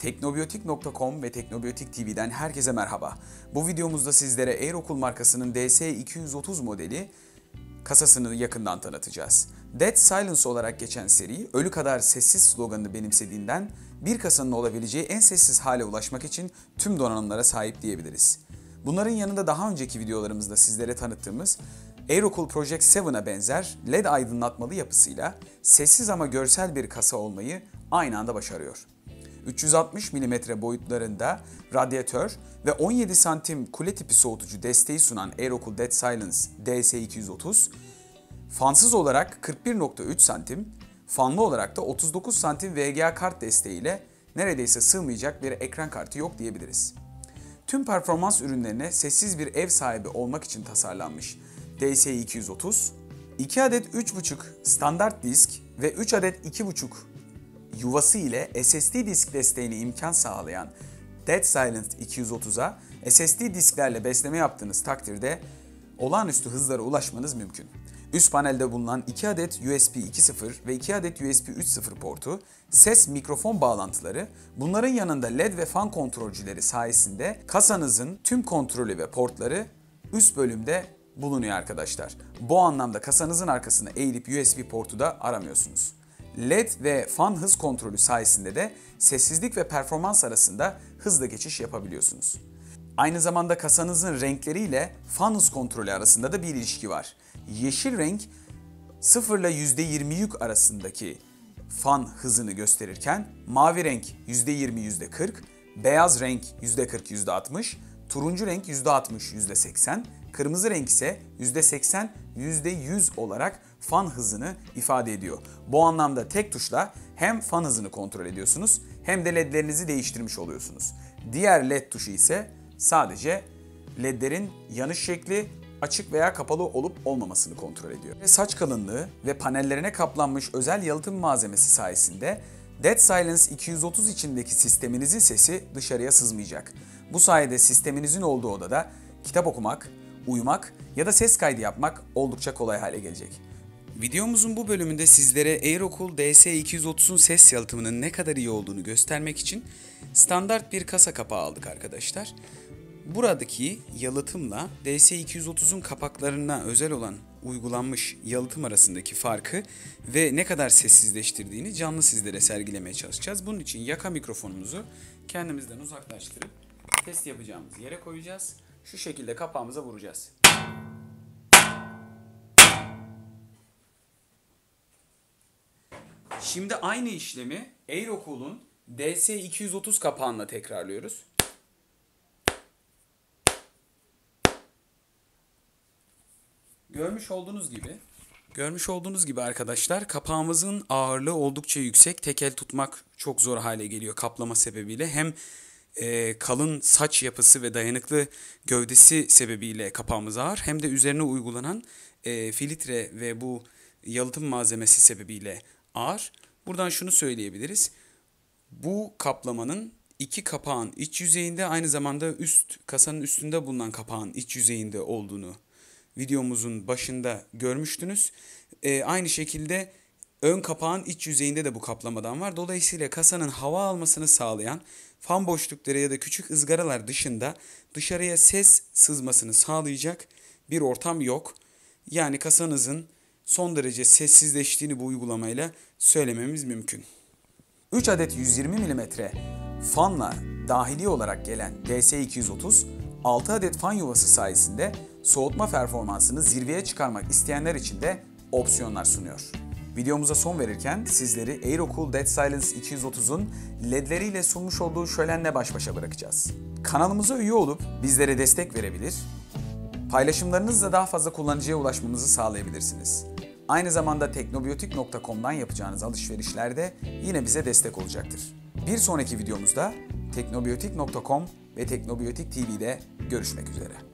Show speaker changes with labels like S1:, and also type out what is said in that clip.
S1: Teknobiyotik.com ve Teknobiyotik TV'den herkese merhaba. Bu videomuzda sizlere Aerocool markasının DS230 modeli kasasını yakından tanıtacağız. Dead Silence olarak geçen seri, ölü kadar sessiz sloganını benimsediğinden bir kasanın olabileceği en sessiz hale ulaşmak için tüm donanımlara sahip diyebiliriz. Bunların yanında daha önceki videolarımızda sizlere tanıttığımız Aerocool Project 7'a benzer LED aydınlatmalı yapısıyla sessiz ama görsel bir kasa olmayı aynı anda başarıyor. 360 mm boyutlarında radyatör ve 17 santim kule tipi soğutucu desteği sunan Aerocool Dead Silence DS230, fansız olarak 41.3 santim, fanlı olarak da 39 santim VGA kart desteğiyle neredeyse sığmayacak bir ekran kartı yok diyebiliriz. Tüm performans ürünlerine sessiz bir ev sahibi olmak için tasarlanmış DS230, 2 adet 3.5 standart disk ve 3 adet 2.5 yuvası ile SSD disk desteğine imkan sağlayan Dead Silence 230'a SSD disklerle besleme yaptığınız takdirde olağanüstü hızlara ulaşmanız mümkün. Üst panelde bulunan 2 adet USB 2.0 ve 2 adet USB 3.0 portu, ses mikrofon bağlantıları, bunların yanında LED ve fan kontrolcüleri sayesinde kasanızın tüm kontrolü ve portları üst bölümde bulunuyor arkadaşlar. Bu anlamda kasanızın arkasına eğilip USB portu da aramıyorsunuz. LED ve fan hız kontrolü sayesinde de sessizlik ve performans arasında hızla geçiş yapabiliyorsunuz. Aynı zamanda kasanızın renkleriyle fan hız kontrolü arasında da bir ilişki var. Yeşil renk 0 ile %20 yük arasındaki fan hızını gösterirken mavi renk %20 %40, beyaz renk %40 %60, turuncu renk %60 %80, kırmızı renk ise %80 %100 olarak fan hızını ifade ediyor. Bu anlamda tek tuşla hem fan hızını kontrol ediyorsunuz hem de ledlerinizi değiştirmiş oluyorsunuz. Diğer led tuşu ise sadece ledlerin yanış şekli, açık veya kapalı olup olmamasını kontrol ediyor. Saç kalınlığı ve panellerine kaplanmış özel yalıtım malzemesi sayesinde Dead Silence 230 içindeki sisteminizin sesi dışarıya sızmayacak. Bu sayede sisteminizin olduğu odada kitap okumak, uyumak ya da ses kaydı yapmak oldukça kolay hale gelecek. Videomuzun bu bölümünde sizlere Aerocool DS230'un ses yalıtımının ne kadar iyi olduğunu göstermek için standart bir kasa kapağı aldık arkadaşlar. Buradaki yalıtımla DS230'un kapaklarına özel olan uygulanmış yalıtım arasındaki farkı ve ne kadar sessizleştirdiğini canlı sizlere sergilemeye çalışacağız. Bunun için yaka mikrofonumuzu kendimizden uzaklaştırıp test yapacağımız yere koyacağız. Şu şekilde kapağımıza vuracağız. Şimdi aynı işlemi Aerocool'un DS230 kapağına tekrarlıyoruz. Görmüş olduğunuz gibi arkadaşlar, kapağımızın ağırlığı oldukça yüksek. Tek el tutmak çok zor hale geliyor kaplama sebebiyle. Hem kalın saç yapısı ve dayanıklı gövdesi sebebiyle kapağımız ağır, hem de üzerine uygulanan filtre ve bu yalıtım malzemesi sebebiyle ağır. Buradan şunu söyleyebiliriz. Bu kaplamanın iki kapağın iç yüzeyinde, aynı zamanda kasanın üstünde bulunan kapağın iç yüzeyinde olduğunu videomuzun başında görmüştünüz. Aynı şekilde ön kapağın iç yüzeyinde de bu kaplamadan var. Dolayısıyla kasanın hava almasını sağlayan fan boşlukları ya da küçük ızgaralar dışında dışarıya ses sızmasını sağlayacak bir ortam yok. Yani kasanızın son derece sessizleştiğini bu uygulamayla söylememiz mümkün. 3 adet 120 mm fanla dahili olarak gelen DS230, 6 adet fan yuvası sayesinde soğutma performansını zirveye çıkarmak isteyenler için de opsiyonlar sunuyor. Videomuza son verirken sizleri Aerocool Dead Silence 230'un ledleriyle sunmuş olduğu şölenle baş başa bırakacağız. Kanalımıza üye olup bizlere destek verebilir, paylaşımlarınızla daha fazla kullanıcıya ulaşmamızı sağlayabilirsiniz. Aynı zamanda teknobiyotik.com'dan yapacağınız alışverişlerde yine bize destek olacaktır. Bir sonraki videomuzda teknobiyotik.com ve Teknobiyotik TV'de görüşmek üzere.